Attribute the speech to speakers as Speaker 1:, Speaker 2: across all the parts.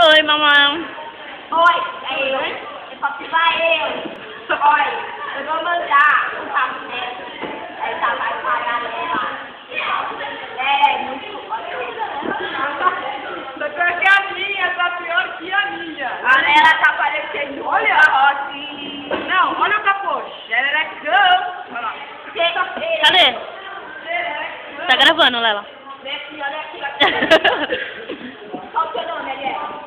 Speaker 1: Oi, mamãe.
Speaker 2: Oi, é eu, hein? É pra ficar eu. Oi, eu vou mandar um cabinete. Essa vai pra galera. Muito bom.
Speaker 3: Essa aqui é a minha, tá pior que a minha.
Speaker 2: A Nela tá parecendo.
Speaker 3: Olha, assim. Não, olha o capô. Xererecão. Olha lá.
Speaker 2: Sexta-feira.
Speaker 1: Cadê? Tá gravando, Lela.
Speaker 2: Vem aqui, olha aqui. Qual o seu nome, Eliel?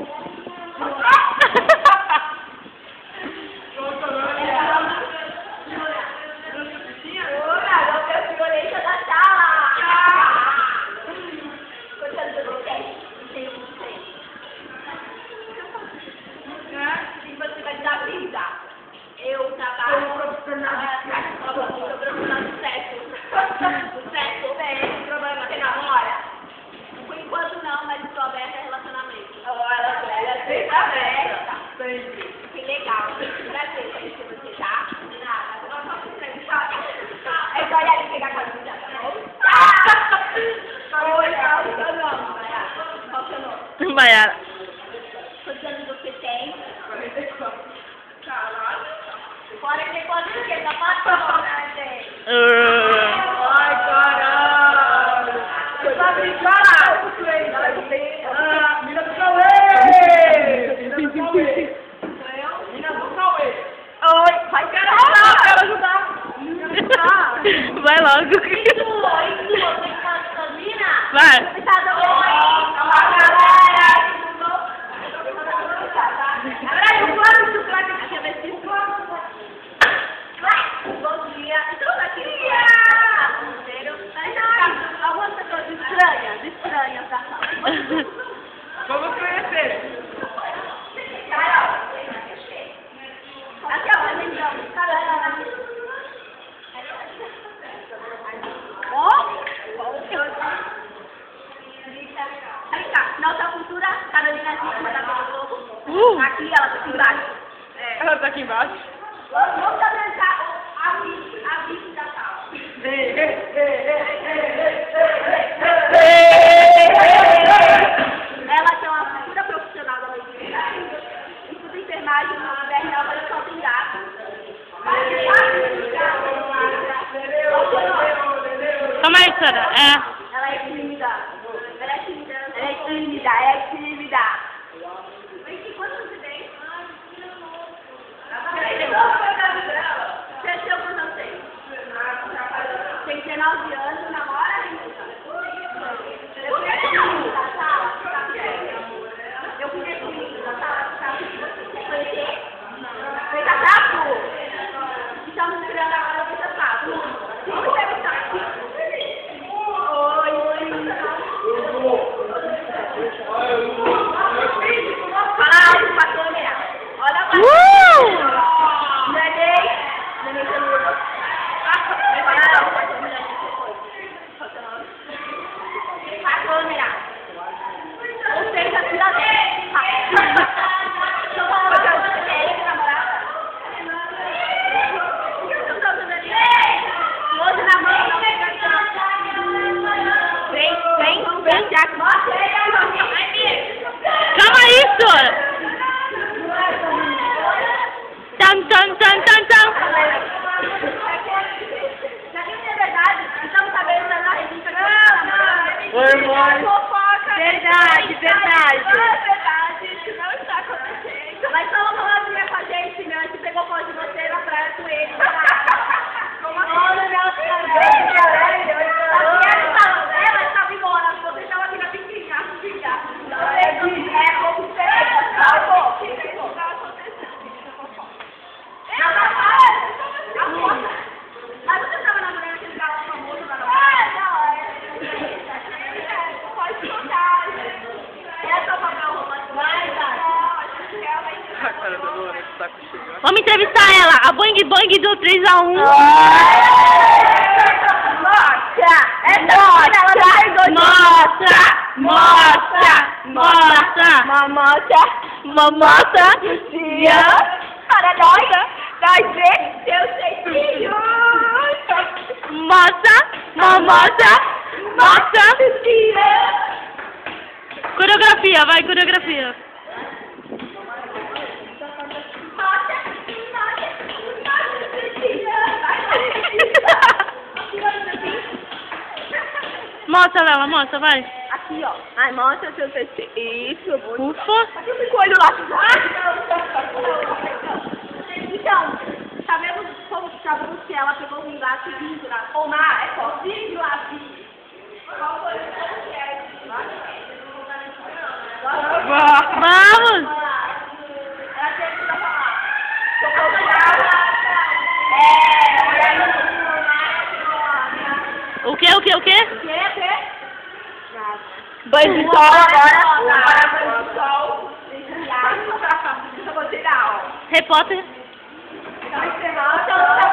Speaker 2: Eu trabalho como profissional do sexo. Do sexo, tem problema, tem namora? Por enquanto não, mas estou aberta a relacionamento. Ela sempre aberta. Que legal. Prazer conhecer você, tá? De nada. É só ir ali pegar a camisa, tá bom? Oi, qual o seu nome, Maiara? Qual o seu nome?
Speaker 1: Maiara.
Speaker 2: Quantos anos você tem?
Speaker 3: 44. Caralho.
Speaker 2: 44 porque tá passando, né, gente?
Speaker 3: Ai, caralho. Você tá brincando? Mina do Cauê. Mina do Cauê. Mina do Cauê.
Speaker 2: Oi, vai
Speaker 3: Caralho, quero ajudar.
Speaker 1: Vai logo.
Speaker 2: Isso, você tá com a mina?
Speaker 1: Vai.
Speaker 2: Você tá dando galera. Bom dia. Então, daqui algumas pessoas estranhas da sala.
Speaker 3: Vamos conhecer.
Speaker 2: Aqui é o menino. Nossa cultura, Carolina Dickmann da Globo. Aqui ela tá aqui embaixo.
Speaker 3: Ela tá aqui embaixo.
Speaker 2: Vamos apresentar a vice da sala. Ela tem uma cultura profissional da medicina. Estuda enfermagem na UFRJ, olha só, tem gato.
Speaker 1: Calma aí, Sara.
Speaker 2: Ela é tímida. Ela é tímida. Ela é tímida. Ela é tímida. Mas quantos você tem? Cresceu quando eu tenho? Tem 19 anos, namora ainda. Eu fui excluída da sala. Eu fui excluída da sala. Você conhecer? Fez a sapo? Estamos esperando agora o seu sapo. Vamos entrevistar. Fala alto pra câmera. Olha pra Neném. Neném saluda. Fala alto pra câmera. A câmera. Você já tira dentro. Deixa eu falar uma coisa. Você quer namorada? O que você tá fazendo ali? Hoje na mão. Vem, Jack.
Speaker 1: Calma aí, Sora. Tam, tam, tam, tam, tam.
Speaker 2: É verdade, estamos sabendo da revista.
Speaker 1: Oi, mãe.
Speaker 2: Fofoca.
Speaker 1: Verdade, verdade.
Speaker 2: Não é verdade, isso não está acontecendo. Mas só uma palavrinha com a gente, né? A gente pegou foto de você na praia com ele. Como assim? Olha, meu ela estava embora, você estava aqui na piscina, como mas você estava namorando aquele garoto famoso da pode contar. É só papel romântico.
Speaker 3: A cara da Dora tá com cheio.
Speaker 1: Vamos entrevistar ela. A Boing Boing do 3-1.
Speaker 2: Mostra!
Speaker 1: Mostra.
Speaker 2: Para nós ver seus jeitinhos.
Speaker 1: Mostra. Coreografia, vai, coreografia. Mostra, Lela, mostra, vai.
Speaker 2: Aqui, ó. Ai, mostra seu TC. Isso, bonito.
Speaker 1: Ufa.
Speaker 2: Aqui eu fico olho lá. Então, sabemos que ela pegou um gato e vindo lá. Ô, Mar, é só vindo lá, filho. Qual foi o que é?
Speaker 1: Vamos.
Speaker 2: Ela tem que falar.
Speaker 1: O quê?
Speaker 2: Banho de sol agora. Banho de sol. Eu vou tirar, ó.
Speaker 1: Repórter.
Speaker 2: Então,